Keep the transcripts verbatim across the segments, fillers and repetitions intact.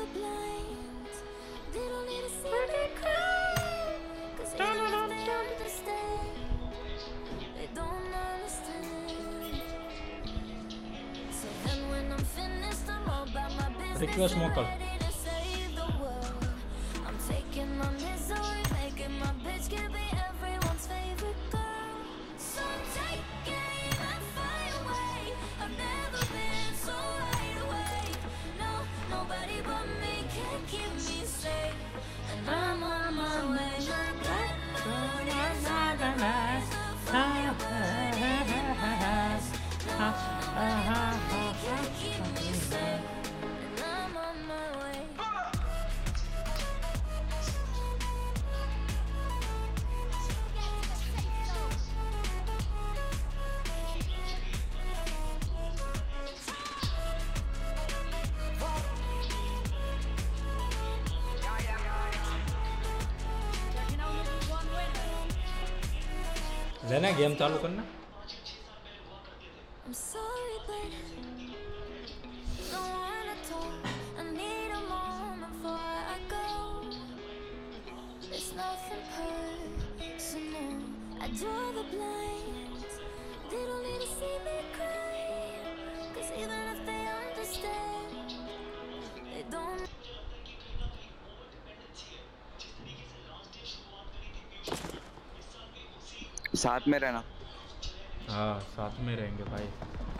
Request मोकल लेना game चालू करना साथ में रहना। हाँ साथ में रहेंगे भाई।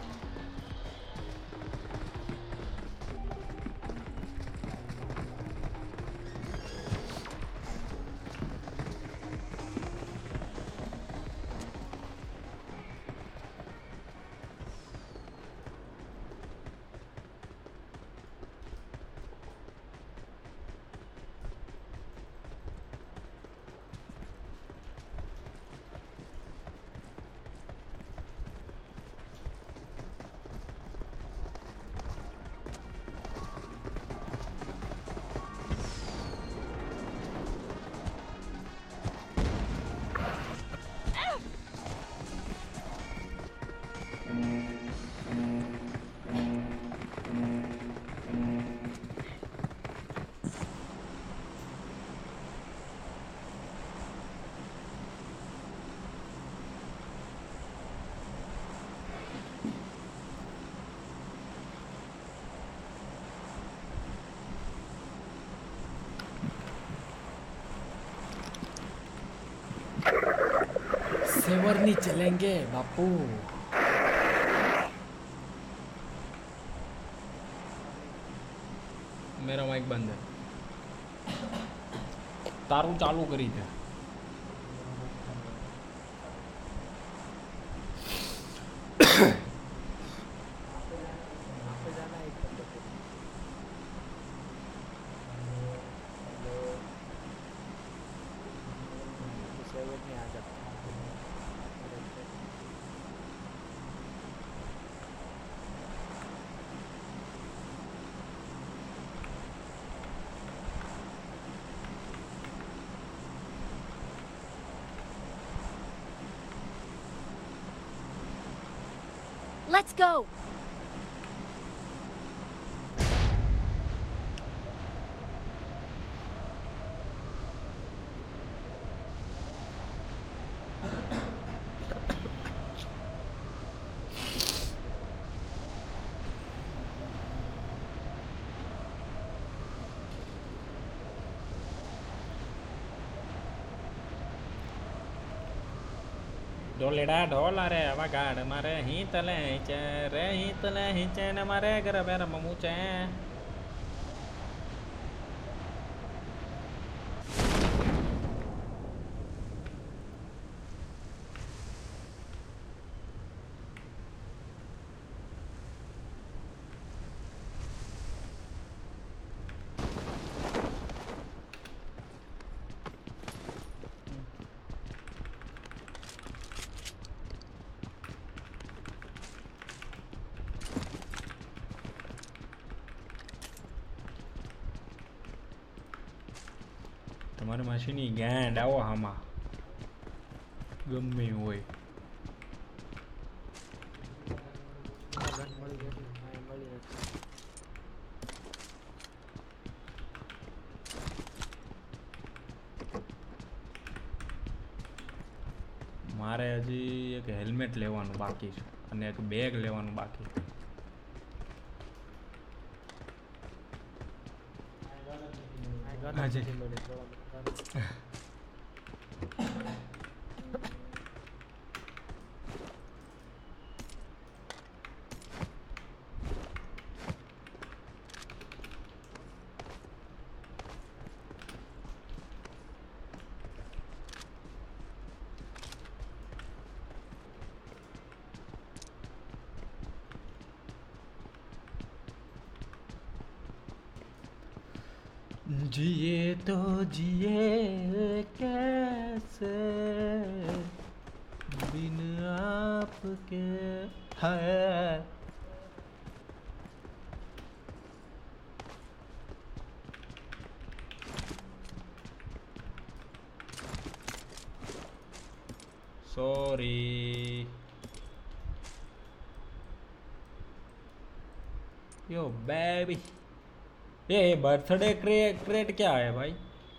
सेवर नहीं चलेंगे बापू। मेरा माइक बंद है। तारू चालू करी थे। Let's go. डोलेडा ढोला रे वगाड़ मारे ही तले चे रे ही तले ही चे न मारे घर बेर ममुचे તમારી માસીની ગાંડ આવો હામાં ગમે હોય એક હેલ્મેટ લેવાનું બાકી છે અને એક બેગ લેવાનું બાકી. હાજી. जिए तो जिए कैसे बिन आपके है. सॉरी. Yo baby. ये बर्थडे क्रेट क्रेट क्या है भाई?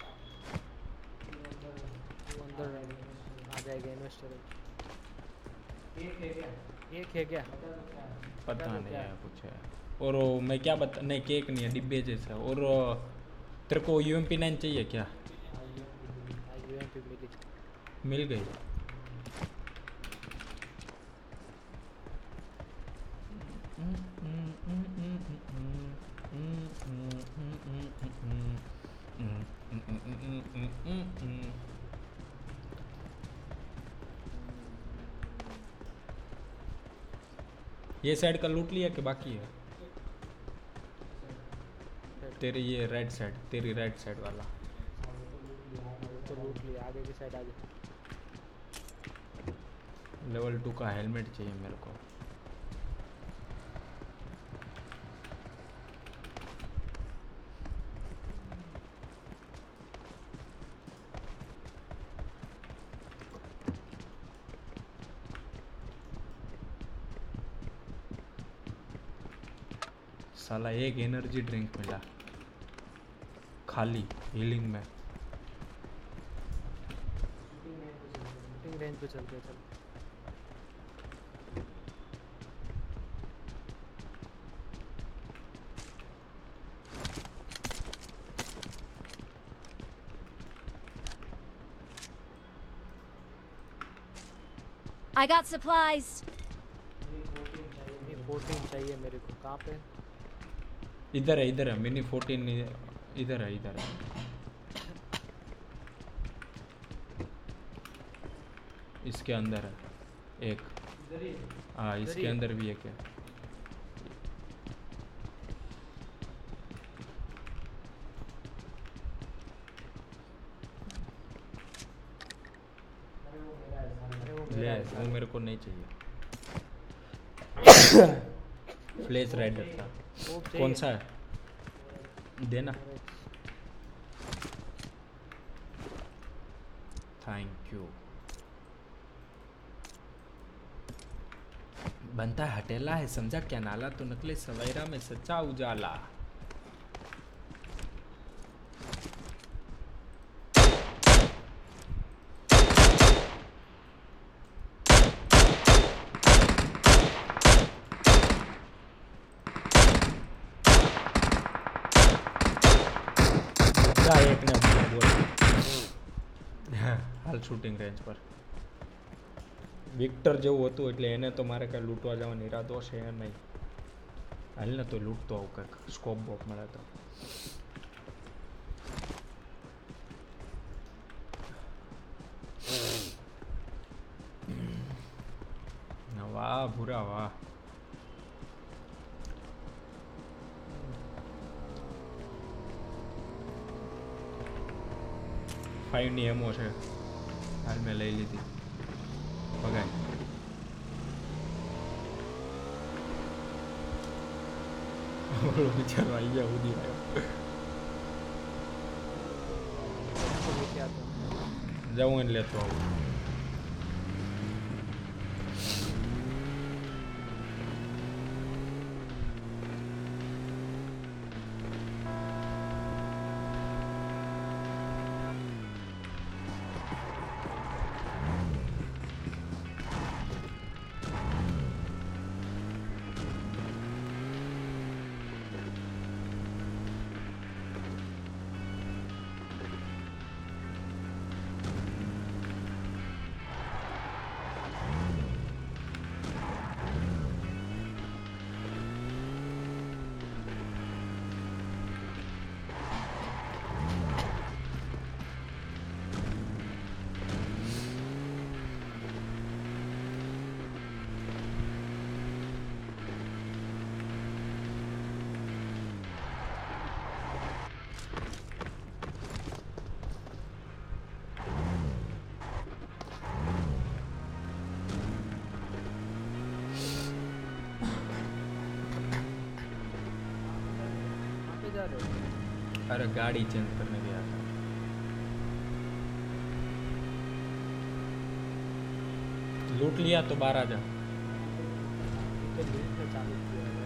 अंदर आ जाएगा इन्वेस्टर. एक है क्या? एक है क्या? पता नहीं है कुछ है. और वो मैं क्या बता, नहीं केक नहीं है, डिब्बे जैसा. और तेरे को यू एम पी नाइन चाहिए क्या? मिल गई. ये साइड का लूट लिया कि बाकी है? तेरी ये राइट साइड, तेरी राइट साइड वाला तो लूट लिया. आगे की साइड आगे. लेवल टू का हेलमेट चाहिए मेरे को. साला एक एनर्जी ड्रिंक मिला खाली हीलिंग में. रेंज पे चलते हैं. चल I got supplies. फोर्टीन चाहिए मेरे को. कहाँ पे? इधर है, इधर है. मिनी फोर्टीन इधर है, इधर है. इसके अंदर है एक. हाँ इसके अंदर भी एक है. ले वो मेरे को नहीं चाहिए. फ्लैश राइडर था. कौन सा है? देना. Thank you. बनता है हटेला है, समझा क्या नाला तो नकली सवेरा में सच्चा उजाला. एक ने बोल हाल शूटिंग रेंज पर વિક્ટર જેવું હતું એટલે એને તો મારે કાંઈ લૂંટવા જવાનો ઈરાદો છે નહીં. હાલ ને તો લૂંટતો આવું કંઈક સ્કોપ બોપ મળે તો. વાહ ભૂરા વાહ. ફાઈવની એમો છે. હાલ મેં લઈ લીધી. ભગાય. ઓલો બિચારો આવી ગયા ઉડી આવ્યો. જાઉં એને લેતો આવું. किधर है? अरे गाड़ी चेंज करने गया था। लूट लिया तो बाहर आ जा। ये तो लूट में चालू किया है।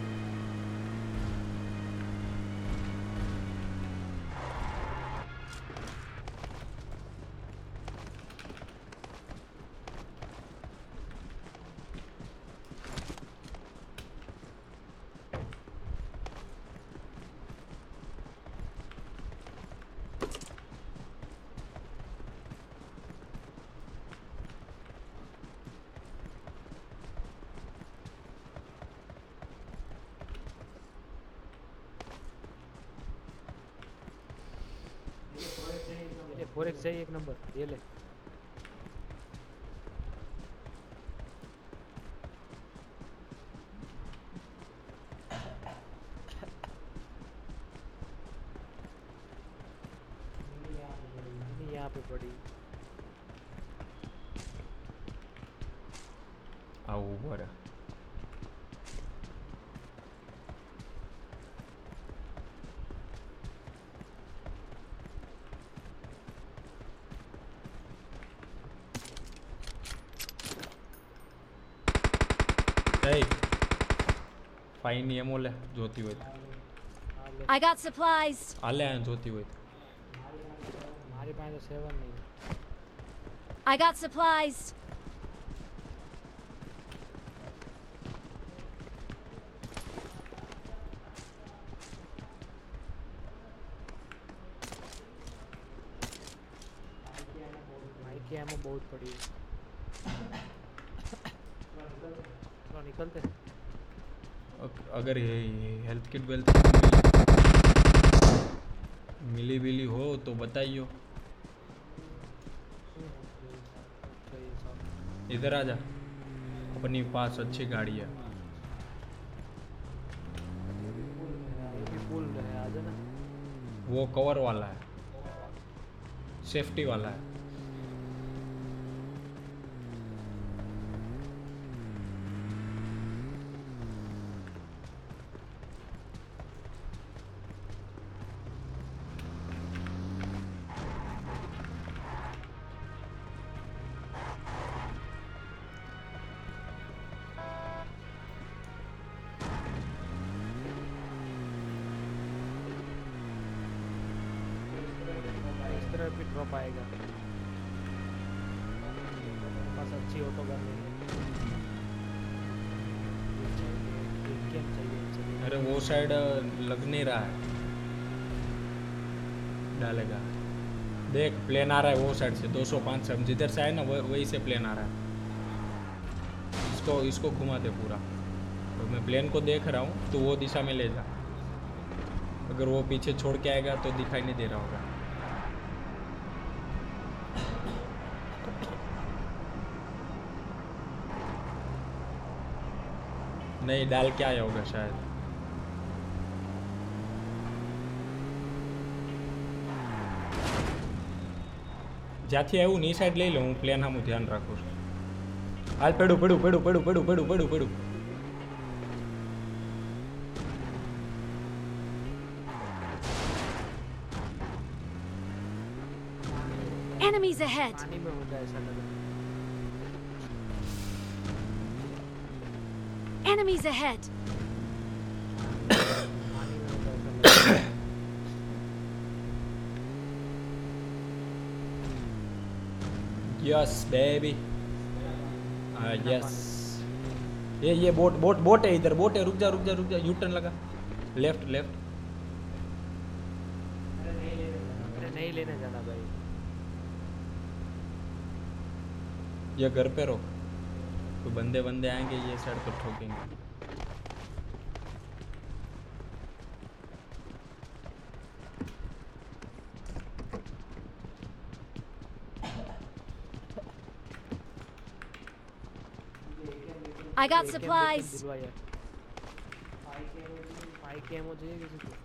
ये फोर एक्स चाहिए एक नंबर, ये ले। नहीं, यहाँ पे पड़ी। आओ ऊपर। Hey, फाइन एमो ले જોતી હોય हाँ ले। I got supplies. હાલે આ જોતી હોય हमारे पास तो सेवन नहीं है। I got supplies. माइक की एमो बहुत पड़ी है। चलो निकलते हैं। अगर ये हेल्थ किट वेल्थ मिली बिली हो तो बताइयो। चाहिए सब। इधर आ जा, अपनी पास अच्छी गाड़ी है। ये भी पुल है, आ जाना। वो कवर वाला है, सेफ्टी वाला है। इस तरह भी ड्रॉप आएगा। बस अच्छी ऑटो गन नहीं है। ये चाहिए, ये गेम चाहिए, चाहिए। अरे वो साइड लग नहीं रहा है, डालेगा। देख प्लेन आ रहा है वो साइड से, दो सौ पाँच से हम जिधर से आए ना वो वही से प्लेन आ रहा है। इसको इसको घुमा दे पूरा। तो मैं प्लेन को देख रहा हूँ, तो वो दिशा में ले जा। अगर वो पीछे छोड़ के आएगा तो दिखाई नहीं दे रहा होगा। नहीं, डाल के आया होगा शायद। જ્યાંથી આવ્યું ની સાઈડ લઈ લઉં હું, પ્લેન સામું ધ્યાન રાખું છું। હાલ પડું પડું પડું પડું પડું પડું પડું પડું Enemies ahead. पानी में होगा ऐसा लग रहा Enemies ahead. है। पानी में होगा ऐसा लग रहा है। Yes baby, yes. ये ये बोट बोट बोट है, इधर बोट है। रुक जा रुक जा रुक जा, यू टर्न लगा, लेफ्ट लेफ्ट। अरे नहीं लेने जाना भाई। ये घर पे रोक, कोई बंदे बंदे आएंगे ये साइड पर ठोकेंगे। I got A K M supplies. दिलवा यार। माइक की एमो चाहिए किसी को?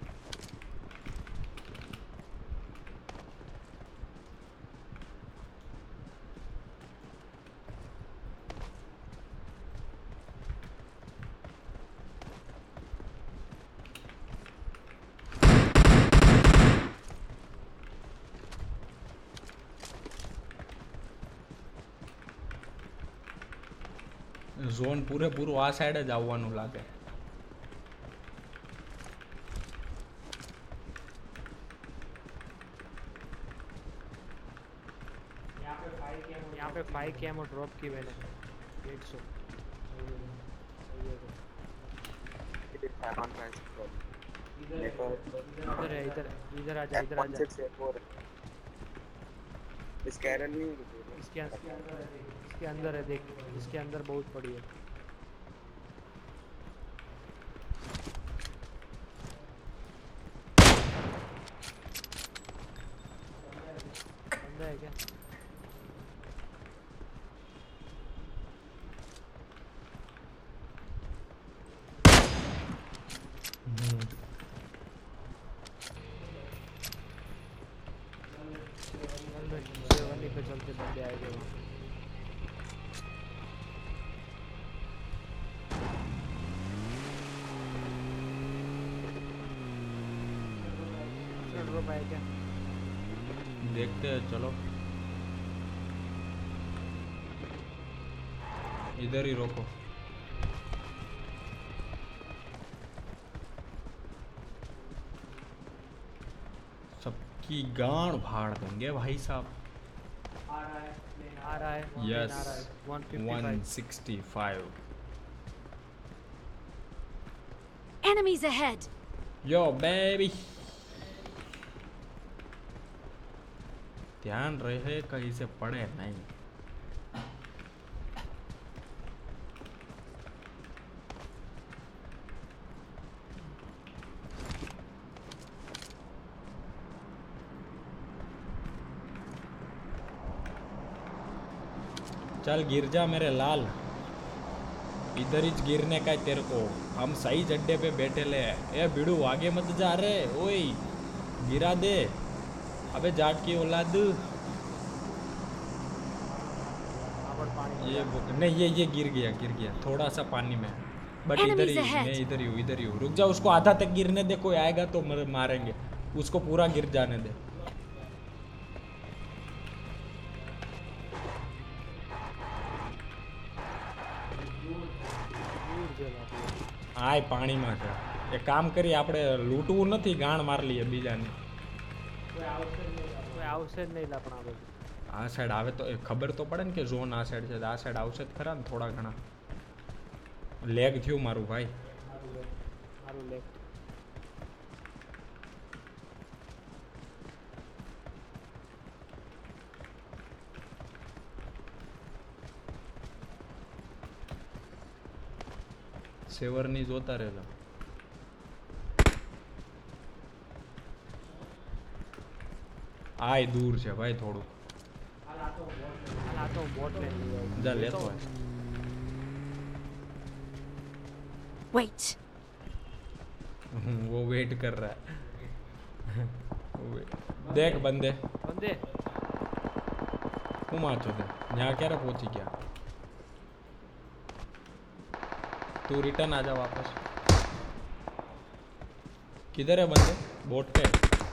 ઝોન પૂરેપૂરું આ સાઈડ જ આવવાનું લાગે. यहाँ पे फाइव के एमओ ड्रॉप की मैंने डेढ़ सौ. इधर है, इधर इधर आजा, इधर आजा. स्कैनर नहीं इसके इसके अंदर है, देख इसके अंदर बहुत पड़ी है. बंदा है क्या? शेरवानी पे चलते बंदे आएंगे वहाँ. ड्रॉप आया क्या? देखते हैं, चलो इधर ही रोको. सबकी गांड फाड़ देंगे भाई साहब. आ रहा है, आ रहा है. Yes, one sixty five. Enemies ahead! Yo baby, ध्यान रहे कहीं से पड़े नहीं. चल गिर जा मेरे लाल, इधर ही गिरने का है तेरे को. हम सही जड्डे पे बैठे ले. ए बिड़ू आगे मत जा रे, ओए गिरा दे. अबे जाट की औलाद. ये नहीं, ये ये गिर गया, गिर गया थोड़ा सा पानी में, बट इधर ही, मैं इधर ही हूँ, इधर ही हूँ. रुक जा, उसको आधा तक गिरने दे, कोई आएगा तो मारेंगे. उसको पूरा गिर जाने दे. આય પાણીમાં છે. એક કામ કરી, આપણે લૂંટવું નથી, ગાણ માર લઈએ બીજાની. કોઈ આવશે જ નહીં આપણા બાજુ. આ સાઈડ આવે તો એ ખબર તો પડે ને કે ઝોન આ સાઈડ છે. આ સાઈડ આવશે જ ખરા ને થોડા ઘણા. લેગ થયું મારું ભાઈ. મારું લેગ. સેવરની જોતા રહેલા. આય દૂર છે ભાઈ થોડું. આ તો બોટ ને જા લેતો હોય. Wait. वो वेट कर रहा है. देख बंदे बंदे હું માથો દે यहाँ ક્યારે પહોંચી ગયા. तू रिटर्न आ जा वापस. किधर है बंदे? बोट पे.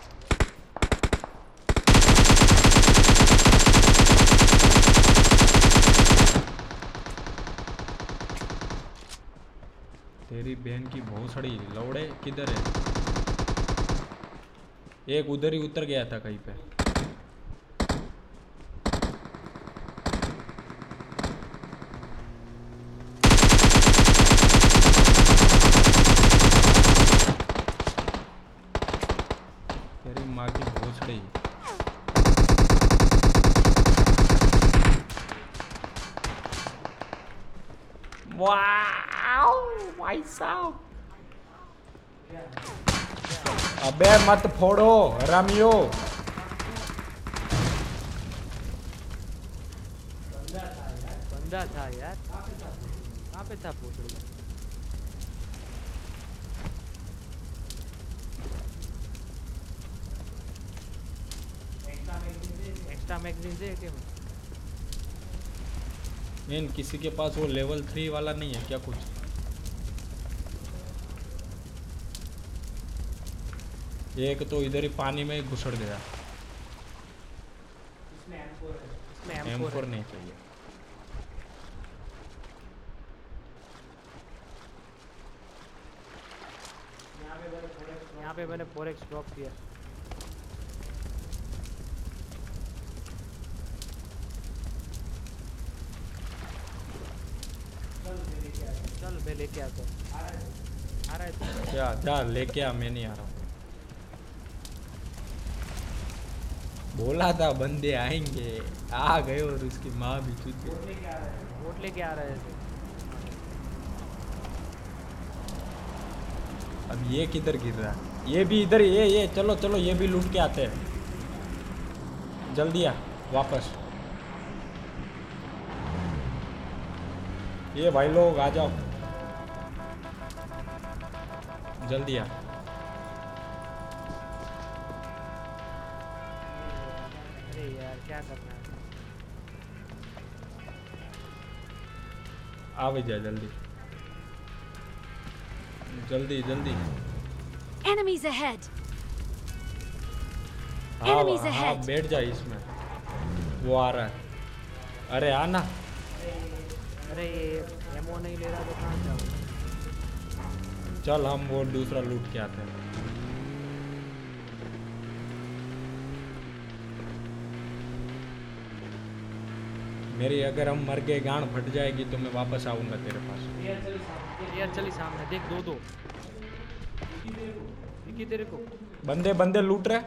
तेरी बहन की भोसड़ी लौड़े, किधर है? एक उधर ही उतर गया था कहीं पे. माँ की भोसड़ी. वाओ भाई साहब. अबे मत फोड़ो हरामियो. बंदा था यार. कहाँ पे था पूछ. एक्स्ट्रा मैगजीन है क्या? इन किसी के पास वो लेवल थ्री वाला नहीं है क्या कुछ? एक तो इधर ही पानी में घुसड़ गया. इसमें एम फोर है. इसमें एम फोर नहीं चाहिए. यहाँ पे मैंने फोर एक्स ड्रॉप किया। चल मैं लेके आता हूँ। आ रहा है तो। क्या क्या लेके आ, मैं नहीं आ रहा हूँ। बोला था बंदे आएंगे, आ गए और उसकी माँ भी चुती। वोट लेके आ रहा है, वोट लेके आ रहा है तो। अब ये किधर गिर रहा है? ये भी इधर, ये ये चलो चलो ये भी लूट के आते हैं। जल्दी आ वापस। ये भाई लोग आ जाओ, जल्दी आ। अरे यार क्या करना है। आ भी जा जल्दी जल्दी जल्दी। Enemies ahead! हाँ Enemies हाँ ahead! बैठ जा इसमें, वो आ रहा है। अरे आना। अरे ये एमओ नहीं ले रहा तो कहाँ जाऊँ। चल हम वो दूसरा लूट के आते हैं। मेरी अगर हम मर गए गांड फट जाएगी तो मैं वापस आऊंगा तेरे पास। यार चली सामने देख, दो दो दिखी तेरे को। बंदे बंदे लूट रहे।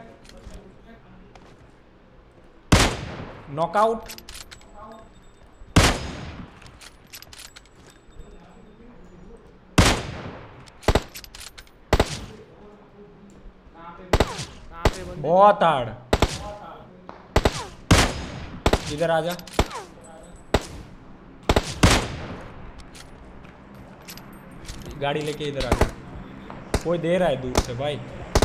नॉकआउट। कहाँ पे बंदे? बहुत हार्ड। इधर आ जा। गाड़ी लेके इधर आ जा। कोई दे रहा है दूर से भाई।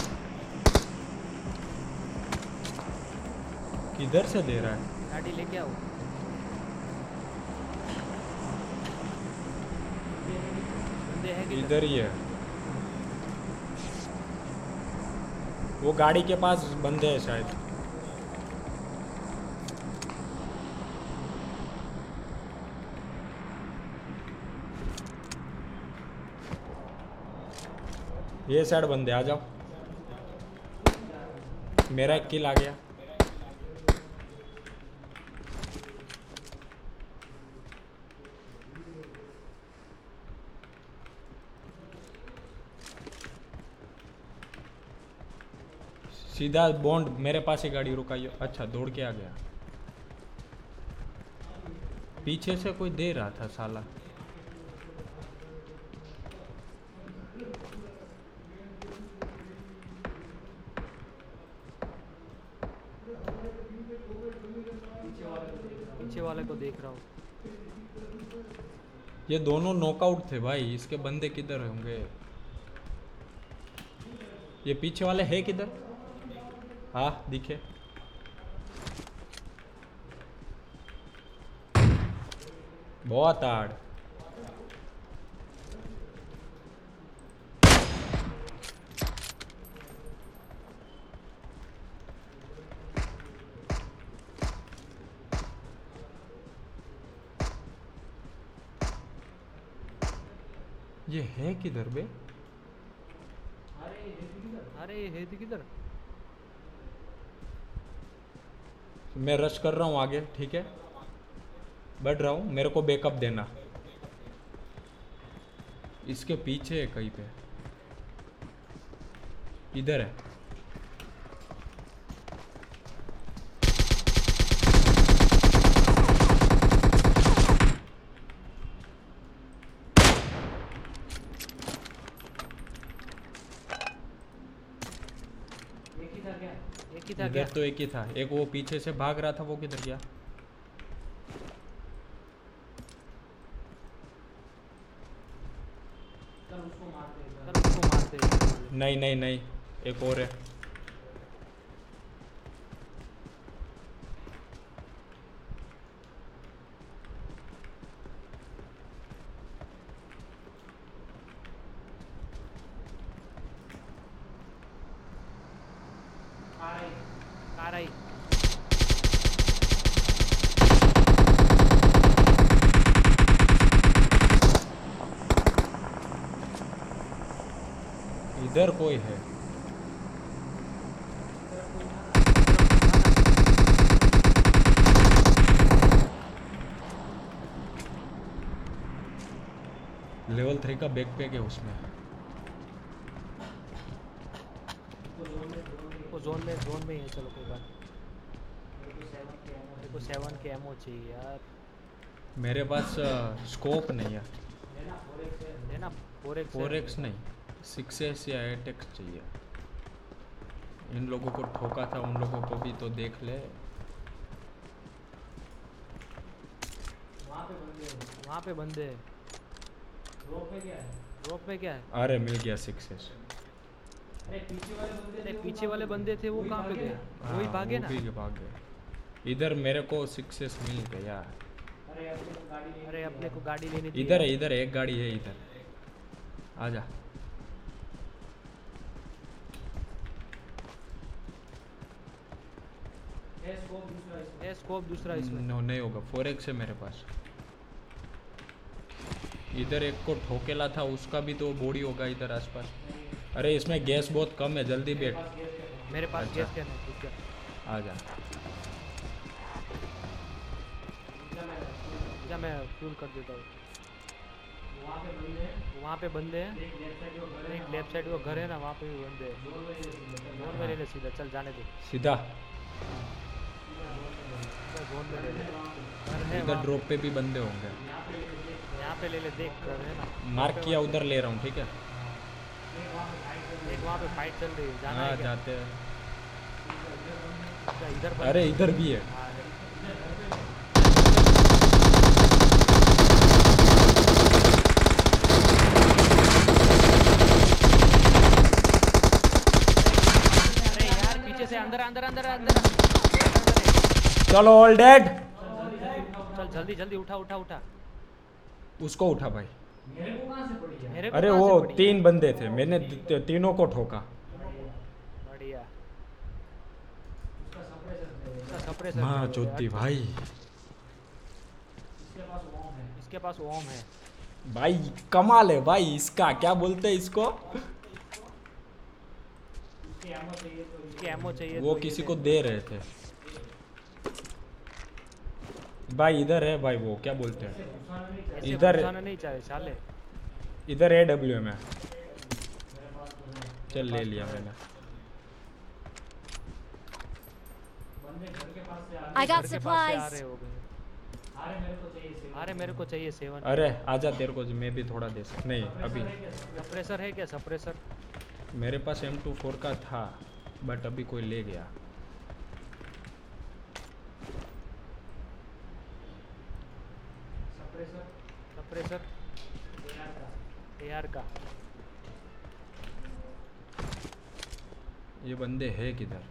किधर से दे रहा है? गाड़ी लेके आओ। बंदे हैं किधर? इधर ही है। वो गाड़ी के पास बंदे हैं शायद। ये साइड बंदे, आ जाओ। मेरा एक किल आ गया। सीधा बॉन्ड मेरे पास ही गाड़ी रुकाइयो। अच्छा दौड़ के आ गया। पीछे से कोई दे रहा था साला। पीछे वाले को देख रहा हूँ। ये दोनों नॉकआउट थे भाई, इसके बंदे किधर होंगे? ये पीछे वाले है किधर? हाँ दिखे। बहुत हार्ड। ये है किधर बे? अरे ये है किधर? मैं रश कर रहा हूँ आगे, ठीक है? बढ़ रहा हूँ, मेरे को बैकअप देना। इसके पीछे है कहीं पे। इधर है। एक ही था क्या? इधर तो एक ही था। एक वो पीछे से भाग रहा था, वो किधर गया? चल उसको मारते, चल उसको मारते। नहीं नहीं नहीं, एक और है। कार आई। इधर कोई है। लेवल थ्री का बैकपैक है उसमें। वो जोन में जोन में ही है, चलो कोई बात नहीं। मेरे को सेवन के एमओ चाहिए यार। मेरे पास स्कोप नहीं है। है ना, फोर एक्स फोर एक्स नहीं, सिक्स एस या एट एक्स चाहिए। इन लोगों को ठोका था, उन लोगों को भी तो देख ले। वहाँ पे बंदे हैं। ड्रॉप में क्या है? ड्रॉप में क्या है? अरे मिल गया सिक्स एस। अरे पीछे वाले बंदे थे, वो कहाँ पे गए? वही भागे ना। वो भी भाग गए। इधर मेरे को सिक्स एस मिल गया। अरे अपने को गाड़ी लेनी थी। इधर है, इधर एक गाड़ी है इधर। आजा। है स्कोप दूसरा इसमें। नो नहीं होगा, फोर एक्स है मेरे पास। इधर एक को ठोकेला था, उसका भी तो बॉडी होगा इधर आसपास। अरे इसमें गैस बहुत कम है, जल्दी बैठ। मेरे पास अच्छा। गैस कैन है, रुक जा। आजा। जा मैं फ्यूल कर देता हूँ। वहाँ पे बंदे हैं। एक लेफ्ट साइड वो घर है ना, वहाँ पे भी बंदे हैं। जोन में ले ले सीधा, चल जाने दे। सीधा जोन में ले ले। घर है इधर वहाँ ड्रॉप पे भी बंदे होंगे। यहाँ पे ले ले, देख घर है ना। मार्क किया उधर ले रहा हूँ, ठीक है। एक वहाँ पे फाइट चल रही है, जाना हाँ है क्या? जाते हैं। अच्छा, इधर पर- अरे इधर भी है। हाँ, है। अरे यार पीछे से अंदर अंदर अंदर अंदर चलो ऑल डेड। चल जल्दी जल्दी उठा उठा उठा। उसको उठा भाई। मेरे को अरे कहाँ वो से पड़ी? तीन बंदे थे, मैंने ती- तीनों को ठोका। बढ़िया। उसका सप्रेसर माँ है, चोती अच्छा। भाई। इसके पास ओम है। भाई कमाल है भाई इसका, क्या बोलते हैं इसको। इसके एमओ चाहिए वो तो किसी ये को दे। दे रहे थे। भाई इधर है भाई, वो क्या बोलते हैं ऐसे इधर। घुसाना नहीं चाहिए साले। इधर ए डब्ल्यू में। चल ले लिया मैंने। I got घर के पास से आ supplies. रहे हो गए। अरे मेरे को चाहिए सेवन। अरे आजा, तेरे को मैं भी थोड़ा दे सकता। नहीं अभी सप्रेसर है क्या? सप्रेसर मेरे पास एम टू फोर का था, बट अभी कोई ले गया। सप्रेसर एआर का। ये बंदे है किधर?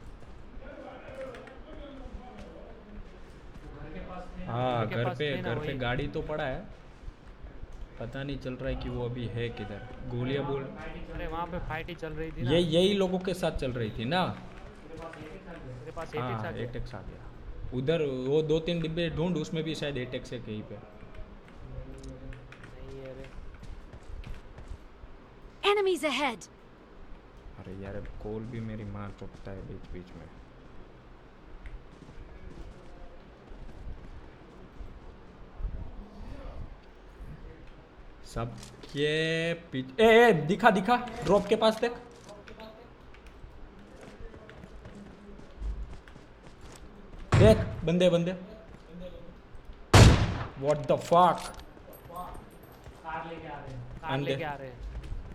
हाँ घर के घर पास पे, थे ना घर पे वही। गाड़ी तो पड़ा है, पता नहीं चल रहा है कि वो अभी है किधर। गोलियां बोल। अरे वहाँ पे फाइट ही चल रही थी ना। ये यही लोगों के साथ चल रही थी ना। मेरे पास हाँ एटेक्स आ गया। एटेक्स आ गया उधर। वो दो तीन डिब्बे ढूंढ, उसमें भी शायद एटेक्स है कहीं पे। नहीं है रे। Enemies ahead. अरे यार अब कॉल भी मेरी माँ चुपता है बीच बीच में। सब ये पीछे। ए, ए दिखा दिखा, ड्रॉप के पास देख। देख बंदे बंदे। What the fuck. कार अंदर। लेके आ रहे हैं।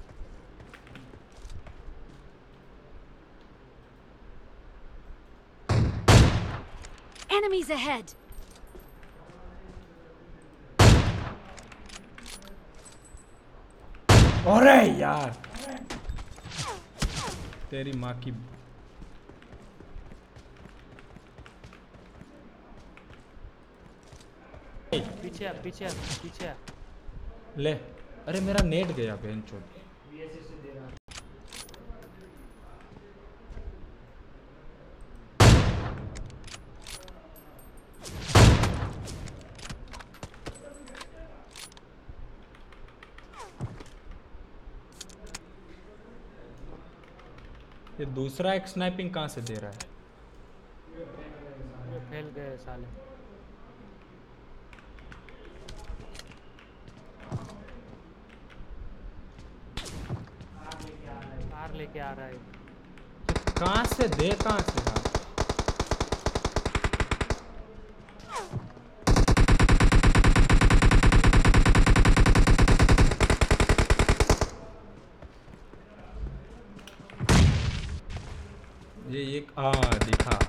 Enemies ahead. अरे यार तेरी माँ की। पीछे आ, पीछे आ, पीछे आ। ले। अरे मेरा नेट गया बहन चोद। ये दूसरा एक स्नाइपिंग कहाँ से दे रहा है? ये फैल गए साले। लेके आ रहा है। कहाँ से दे कहाँ से था? ये एक हाँ दिखा।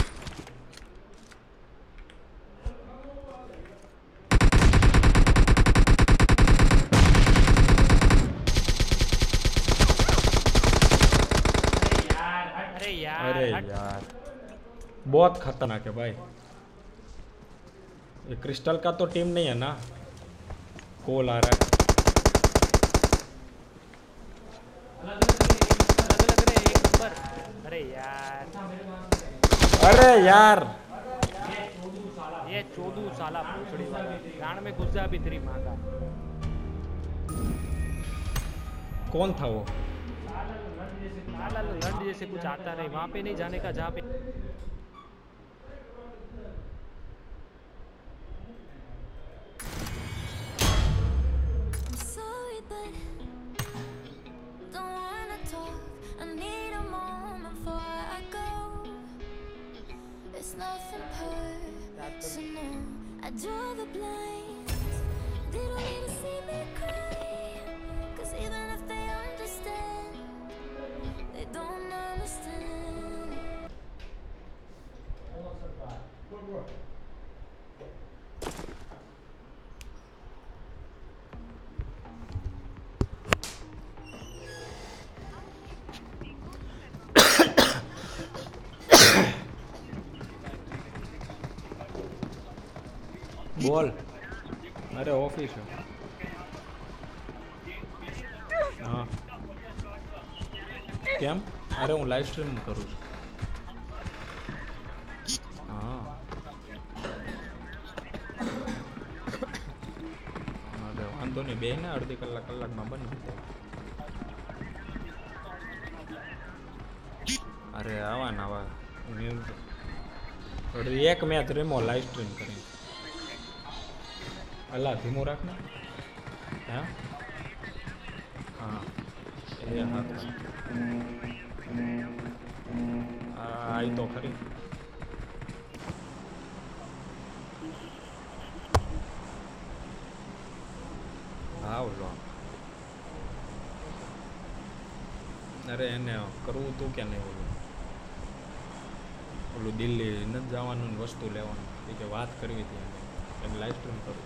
अरे यार अरे हट। यार बहुत खतरनाक है भाई। ये क्रिस्टल का तो टीम नहीं है ना? कॉल आ रहा है। अलग अलग रे एक नंबर। अरे यार अरे यार ये चोदू साला भोसड़ी वाला गान में घुस जा भी तेरी माँ का। कौन था वो? साला लंड जैसे कुछ आता नहीं, वहां पे नहीं जाने का जहाँ पे। I'm sorry, but don't wanna talk. I need a moment before I go. It's nothing personal. I draw the blinds. They don't need to see me cry. 'Cause even if they understand, they don't understand. બોલ. અરે office છે. હા કેમ? અરે હું live stream કરું છું. હા અરે વાંધો નહીં, બે ને અડધી કલાક કલાકમાં બની જાય. અરે આવા ને આવા અડધી એક મેચ રેમો લાઈવ સ્ટ્રીમ કરી. અલા ધીમું રાખ ને. હા હા એ હા આઈ તો ખરી. હા ઓલો અરે એને કરવું તું કે નહીં? ઓલું ઓલું દિલ્હી નથી જવાનું ને વસ્તુ લેવાનું એ કે વાત કરવી હતી એને એમ લાઈવ સ્ટ્રીમ કરું.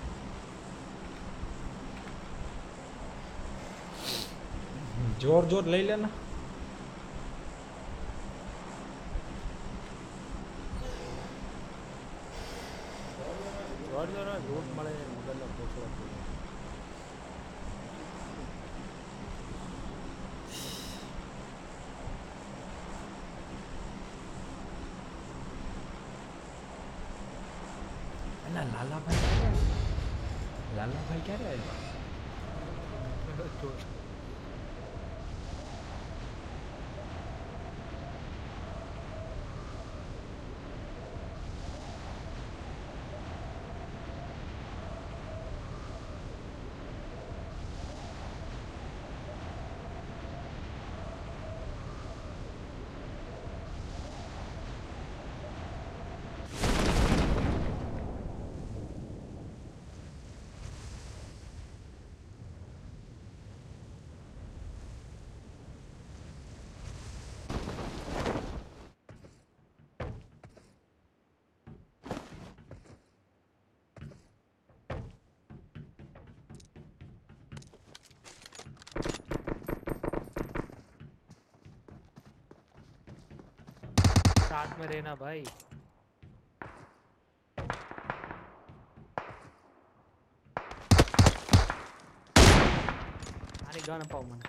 જોર જોર લઈ લે ને. જોર જોર લૂટ મળે મગજનો ભોસડો. એલા લાલાભાઈ ક્યારે? લાલાભાઈ ક્યારે આવ્યા? साथ में रहना भाई. आने गन पाव મને.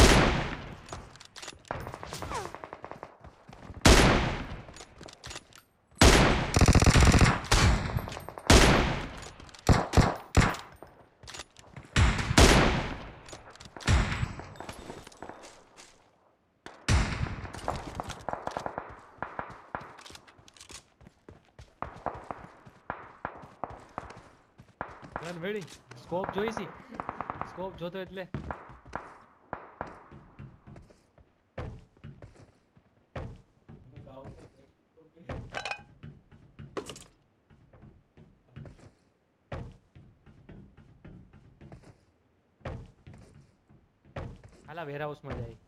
Gun ready. સ્કોપ જોઈ સી. સ્કોપ જોતો એટલે હાલા વેર હાઉસમાં જાય.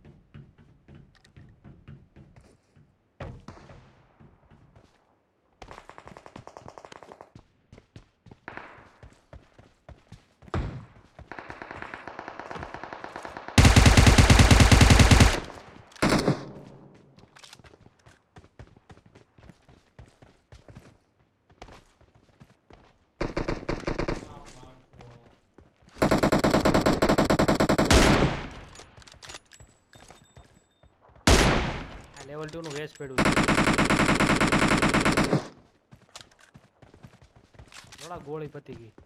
લેવલ ટુ નું વેસ્ટ પડ્યું છે. થોડા ગોળી પતી ગઈ.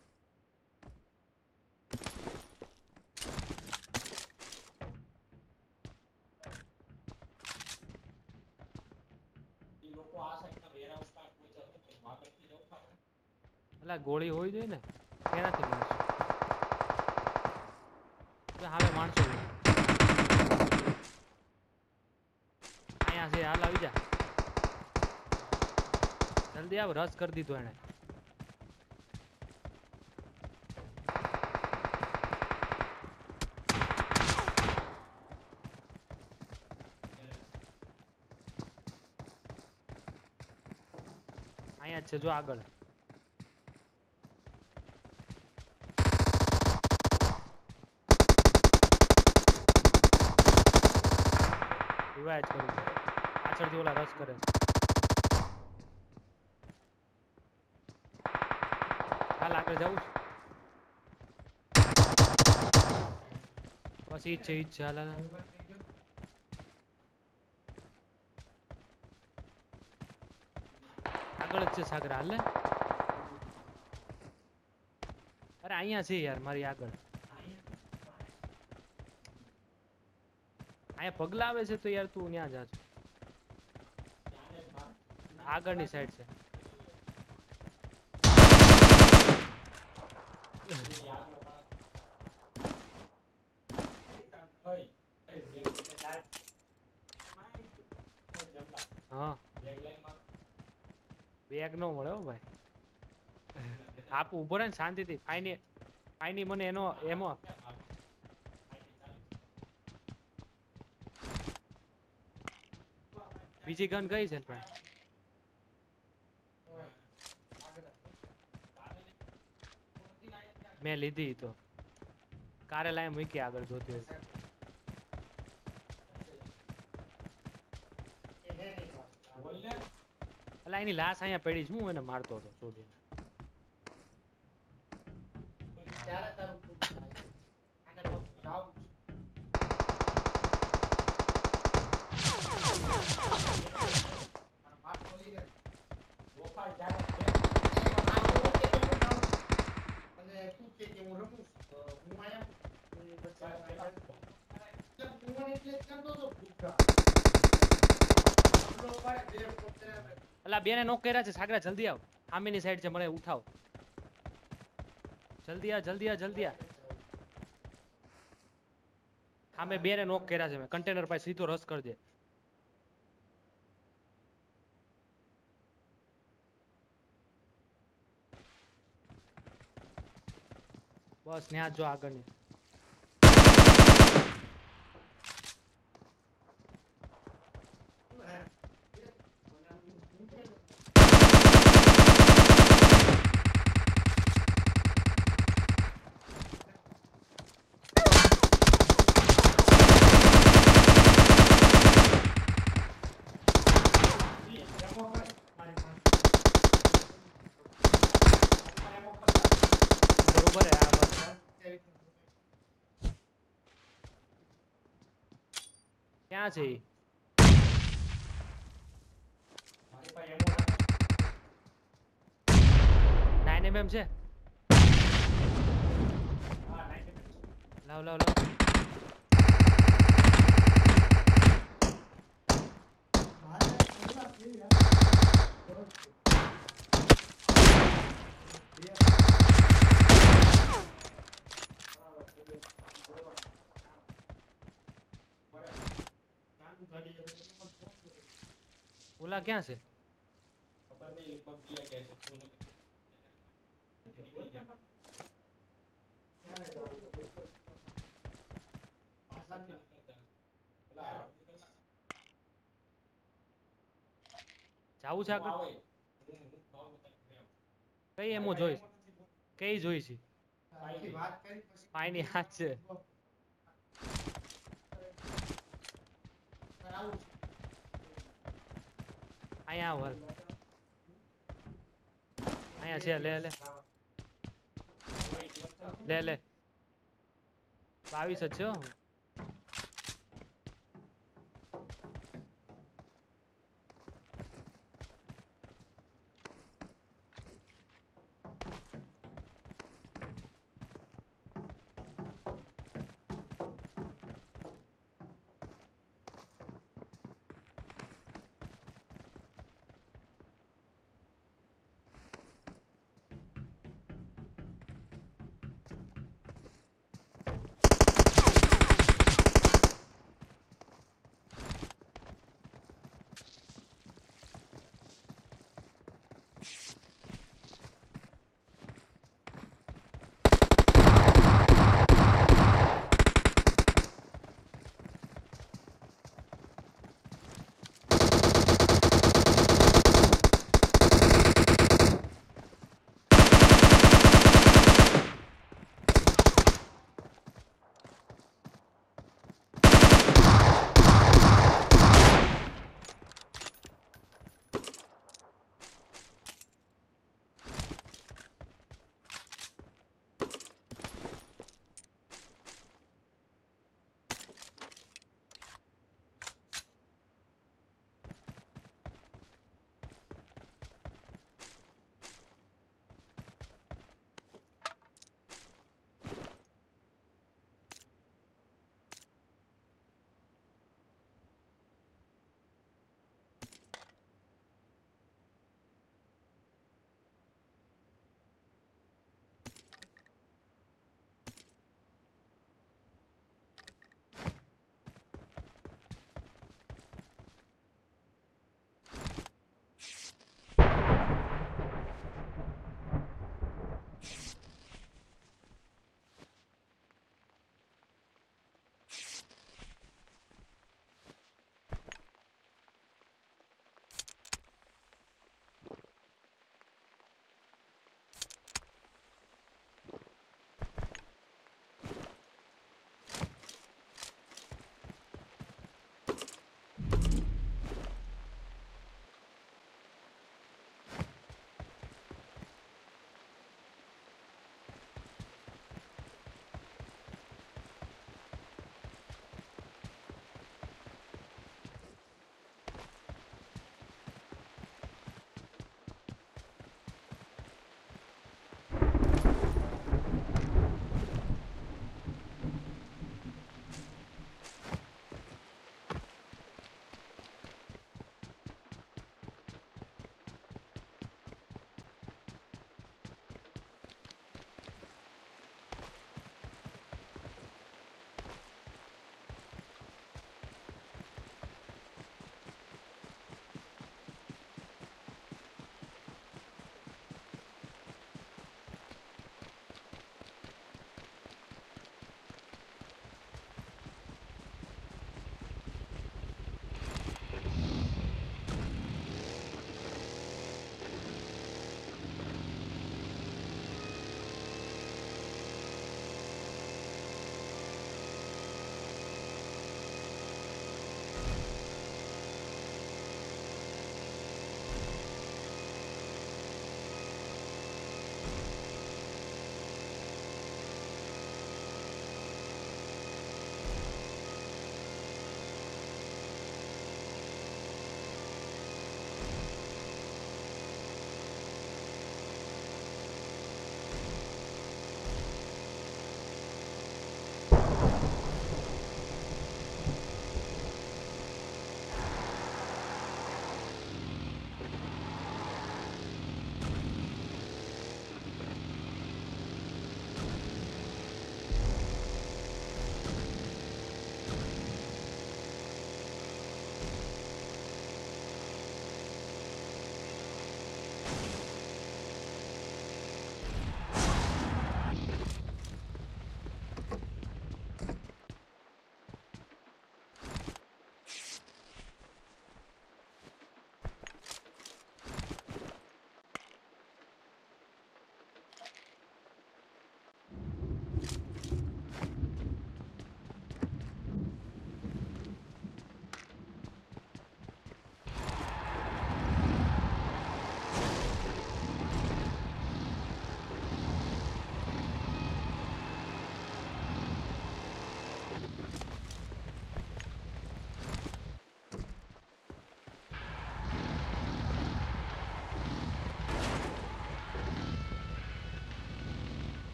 અલા ગોળી હોવી જોઈએ ને કેનાથી મારશું? હામે માણસો છે. અહીંયા છે હાલ આવી જા. જલ્દી આવ રસ કરી દીધો એને. અહીંયા જ છે જો આગળ. રિવાઇવ કરું પાછળથી ઓલા રસ કરે. હાલ આગળ જવું છે. બસ ઈ જ છે ઈ જ છે હાલ હાલ. આગળ જ છે સાગર હાલ ને. અરે અહીંયા છે યાર મારી આગળ. અહીંયા પગલા આવે છે તો યાર તું ત્યાં જા. આગળની સાઈડ છે. હા બેગ નો મળે હો ભાઈ. આપ ઉભો રહે ને શાંતિથી. ફાઈની ફાઈની મને એનો એમાં બીજી ગન કઈ છે પણ મેં લીધી તો કારે લાય મૂકી આગળ જોતી હોય. અલા એની લાશ અહીંયા પડી છે. હું એને મારતો હતો શોધીને. અલા બેને નોક કર્યા છે. સાગરા જલ્દી આવ. સામેની સાઈડ છે મને ઉઠાવ. જલ્દી આ જલ્દી આ જલ્દી આ. સામે બેને નોક કર્યા છે મેં. કન્ટેનર પાસે સીધો રસ કરજે. બસ ન્યા જો આગળની. ક્યાં છે ઈ? નાઇન એમએમ છે. લાવ લાવ લાવ. ઓલા ક્યાં છે? જાવું છે આગળ કઈ એમો જોઈશ કઈ જોઈ છે પાણી હાથ છે અહીંયા આવ હાલ અહીંયા છે લે લે લે લે બાવીસ જ છે હો.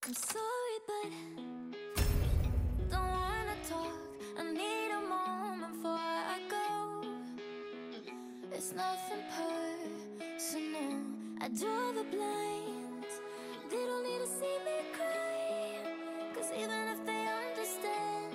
I'm sorry, but don't wanna talk. I need a moment before I go. It's nothing personal. I draw the blinds. They don't need to see me cry. 'Cause even if they understand,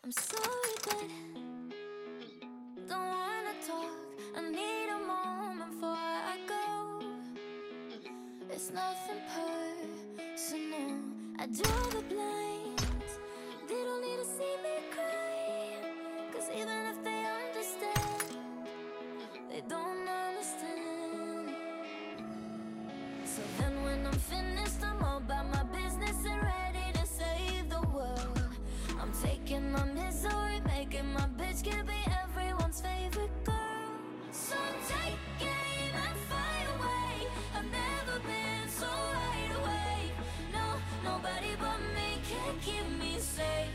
I'm sorry, but don't wanna talk. I need a moment before I go. It's nothing personal. I draw the blinds. They don't need to see me cry. Cause even if they understand, they don't understand. So then when I'm finished, I'm all about my business and ready to save the world. I'm taking my misery, making my bitch can be everyone's favorite girl. So take aim and fly away. I've never been so wide awake. No, nobody but me can keep me safe.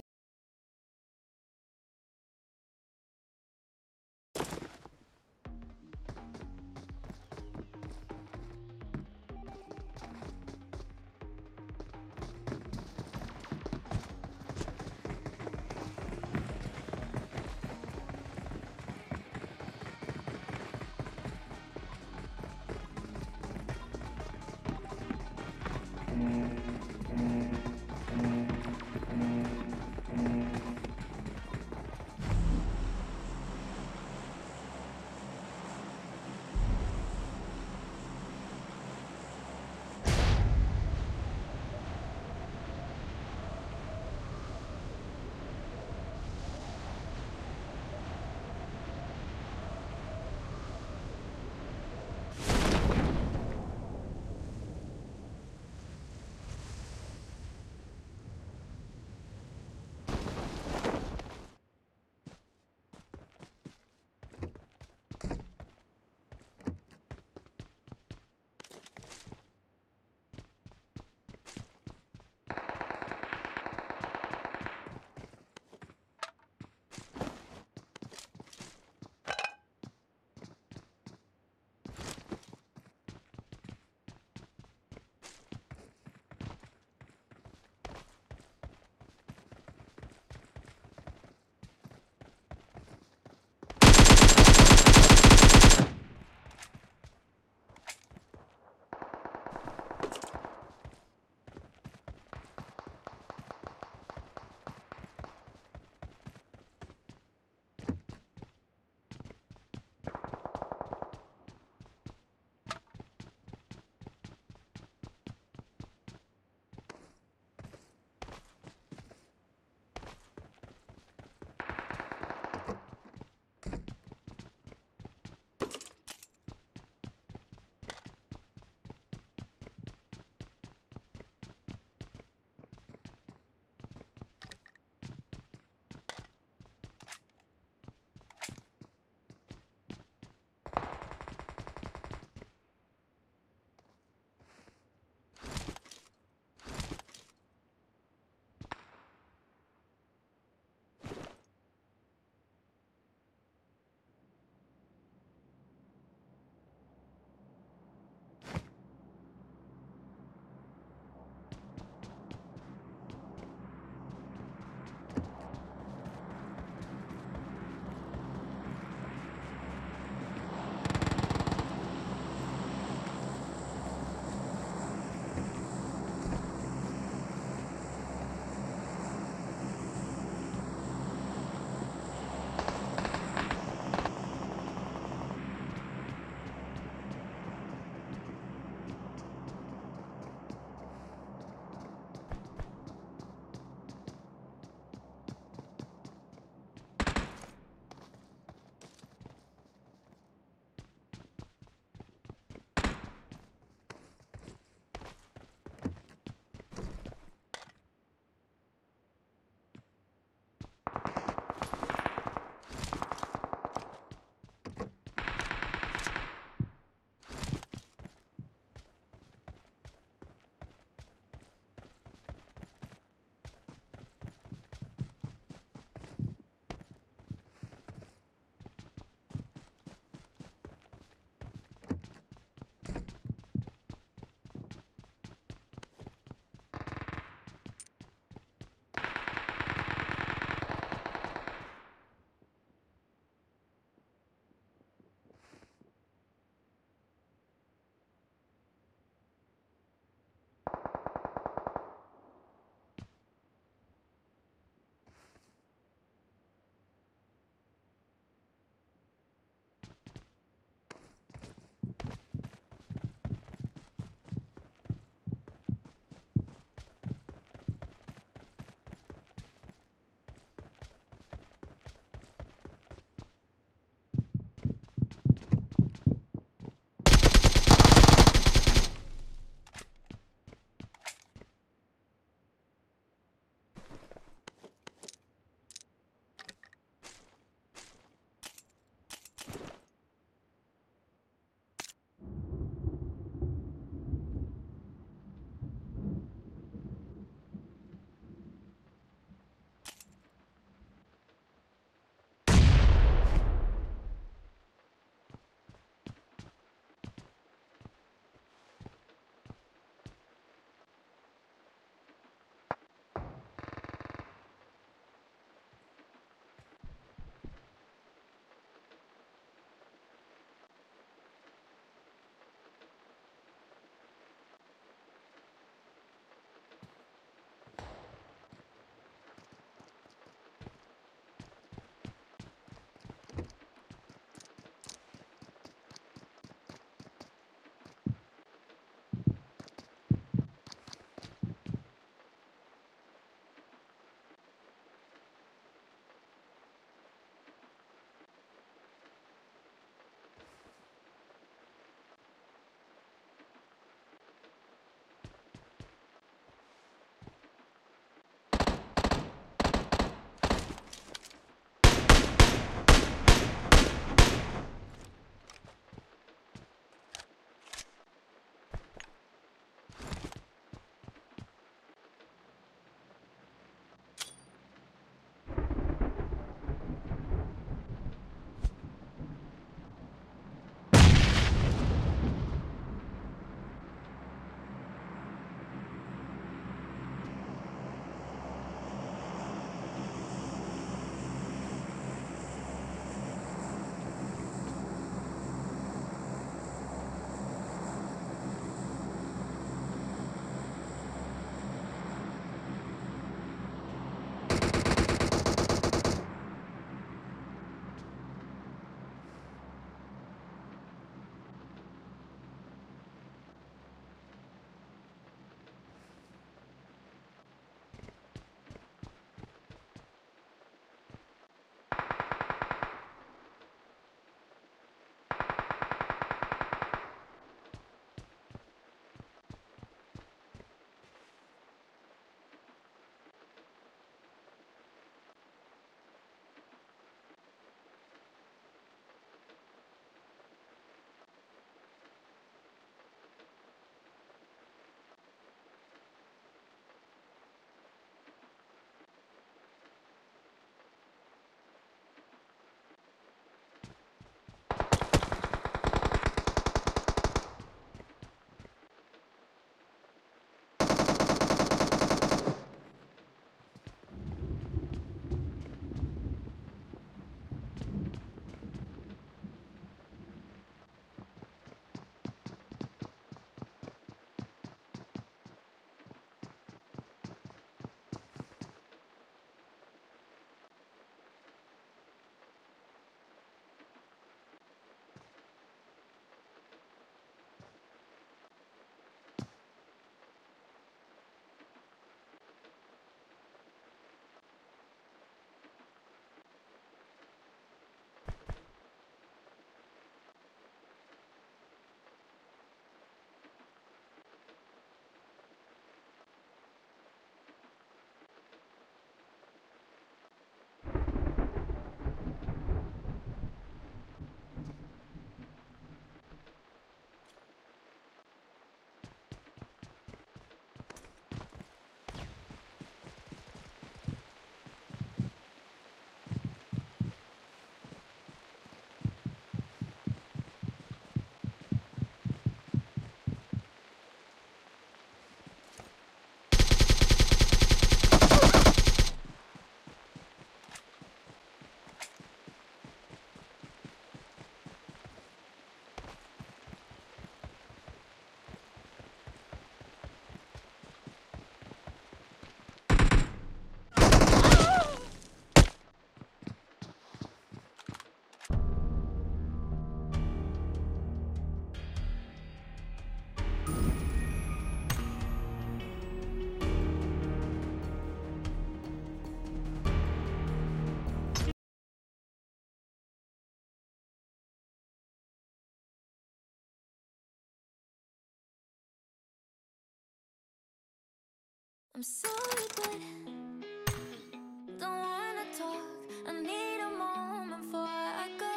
I'm sorry, but don't